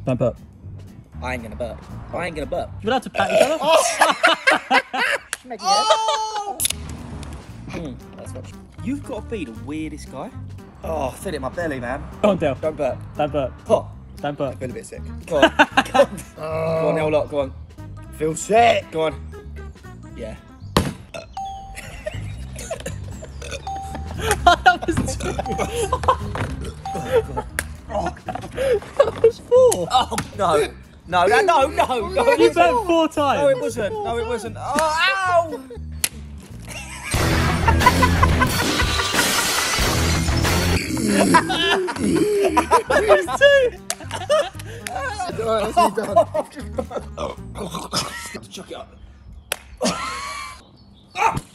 Don't burp. I ain't gonna burp. I ain't gonna burp. You're allowed to pat each other. Oh! That's what. You've got to be the weirdest guy. Oh, I feel it in my belly, man. Go on, Dale. Don't burp. Don't burp. Oh, Don't burp. I feel a bit sick. Go on. Go on. Go on, now, lot. Go on. Feel sick. Go on. Yeah. That was two. That was four. Oh, no. No, no, no, no. No, it You wasn't. burped 4 times. No, it wasn't. No, it wasn't. Oh, ow! That was 2. Alright, that's me done. Chuck it up.